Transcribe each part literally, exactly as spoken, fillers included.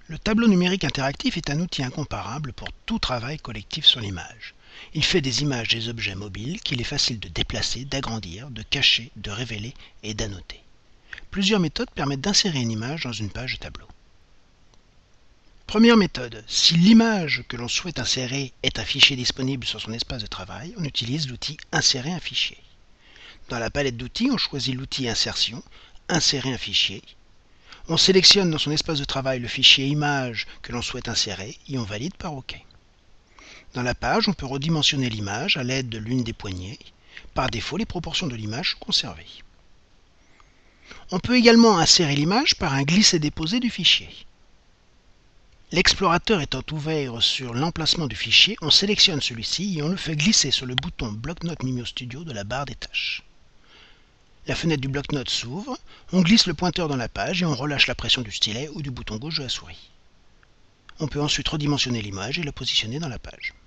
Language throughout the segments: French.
Le tableau numérique interactif est un outil incomparable pour tout travail collectif sur l'image. Il fait des images des objets mobiles qu'il est facile de déplacer, d'agrandir, de cacher, de révéler et d'annoter. Plusieurs méthodes permettent d'insérer une image dans une page de tableau. Première méthode, si l'image que l'on souhaite insérer est un fichier disponible sur son espace de travail, on utilise l'outil « Insérer un fichier ». Dans la palette d'outils, on choisit l'outil « Insertion »,« Insérer un fichier ». On sélectionne dans son espace de travail le fichier image que l'on souhaite insérer et on valide par OK. Dans la page, on peut redimensionner l'image à l'aide de l'une des poignées. Par défaut, les proportions de l'image sont conservées. On peut également insérer l'image par un glisser-déposer du fichier. L'explorateur étant ouvert sur l'emplacement du fichier, on sélectionne celui-ci et on le fait glisser sur le bouton Bloc-Notes Mimio Studio de la barre des tâches. La fenêtre du bloc-notes s'ouvre, on glisse le pointeur dans la page et on relâche la pression du stylet ou du bouton gauche de la souris. On peut ensuite redimensionner l'image et la positionner dans la page.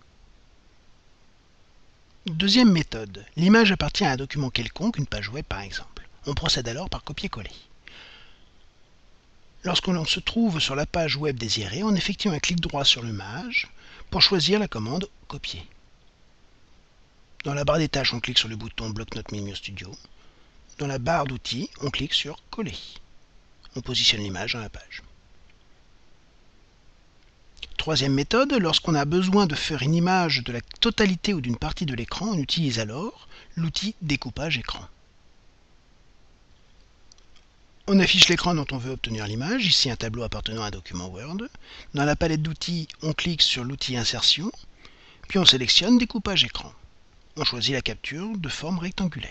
Deuxième méthode, l'image appartient à un document quelconque, une page web par exemple. On procède alors par copier-coller. Lorsqu'on se trouve sur la page web désirée, on effectue un clic droit sur l'image pour choisir la commande « Copier ». Dans la barre des tâches, on clique sur le bouton Bloc-Notes Mimio Studio. Dans la barre d'outils, on clique sur « Coller ». On positionne l'image dans la page. Troisième méthode, lorsqu'on a besoin de faire une image de la totalité ou d'une partie de l'écran, on utilise alors l'outil « Découpage écran ». On affiche l'écran dont on veut obtenir l'image, ici un tableau appartenant à un document Word. Dans la palette d'outils, on clique sur l'outil « Insertion », puis on sélectionne « Découpage écran ». On choisit la capture de forme rectangulaire.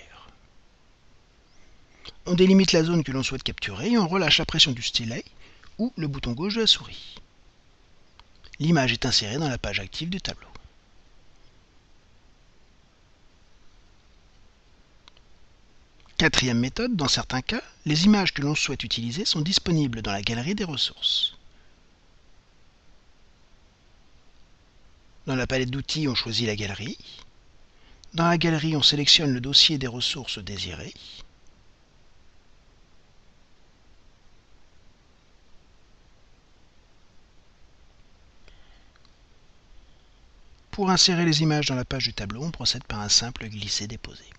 On délimite la zone que l'on souhaite capturer et on relâche la pression du stylet ou le bouton gauche de la souris. L'image est insérée dans la page active du tableau. Quatrième méthode, dans certains cas, les images que l'on souhaite utiliser sont disponibles dans la galerie des ressources. Dans la palette d'outils, on choisit la galerie. Dans la galerie, on sélectionne le dossier des ressources désirées. Pour insérer les images dans la page du tableau, on procède par un simple glisser-déposer.